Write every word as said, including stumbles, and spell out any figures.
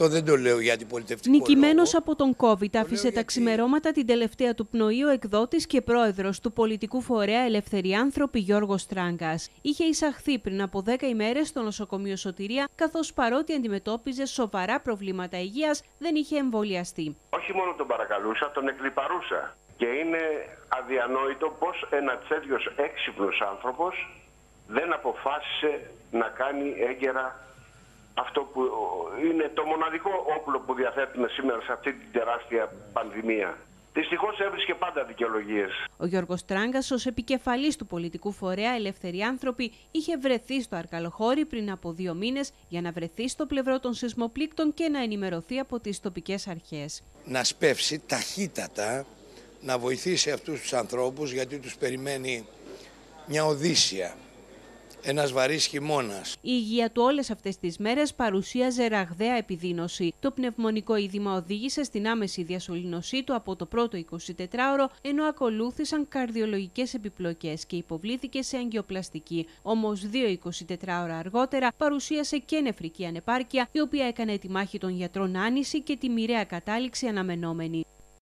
Αυτό δεν το λέω για αντιπολιτευτικό λόγο. Νικημένος από τον COVID, άφησε τα γιατί... ξημερώματα την τελευταία του πνοή ο εκδότης και πρόεδρος του πολιτικού φορέα Ελεύθεροι Άνθρωποι Γιώργος Τράγκας. Είχε εισαχθεί πριν από δέκα ημέρες στο νοσοκομείο Σωτηρία, καθώς παρότι αντιμετώπιζε σοβαρά προβλήματα υγείας, δεν είχε εμβολιαστεί. Όχι μόνο τον παρακαλούσα, τον εκλιπαρούσα. Και είναι αδιανόητο πως ένας τέτοιος έξυπνος άνθρωπος δεν αποφάσισε να κάνει έγκαιρα αυτό που είναι το μοναδικό όπλο που διαθέτουμε σήμερα σε αυτή την τεράστια πανδημία. Δυστυχώς έβρισκε πάντα δικαιολογίες. Ο Γιώργος Τράγκας, ως επικεφαλής του πολιτικού φορέα Ελεύθεροι Άνθρωποι, είχε βρεθεί στο Αρκαλοχώρι πριν από δύο μήνες για να βρεθεί στο πλευρό των σεισμοπλήκτων και να ενημερωθεί από τις τοπικές αρχές. Να σπεύσει ταχύτατα, να βοηθήσει αυτούς τους ανθρώπους, γιατί τους περιμένει μια οδύσσια. Ένας βαρύς χειμώνας. Η υγεία του όλες αυτές τις μέρες παρουσίαζε ραγδαία επιδείνωση. Το πνευμονικό είδημα οδήγησε στην άμεση διασωλήνωσή του από το πρώτο εικοσιτετράωρο, ενώ ακολούθησαν καρδιολογικές επιπλοκές και υποβλήθηκε σε αγγιοπλαστική. Όμως δύο εικοσιτετράωρα αργότερα παρουσίασε και νεφρική ανεπάρκεια, η οποία έκανε τη μάχη των γιατρών άνηση και τη μοιραία κατάληξη αναμενόμενη.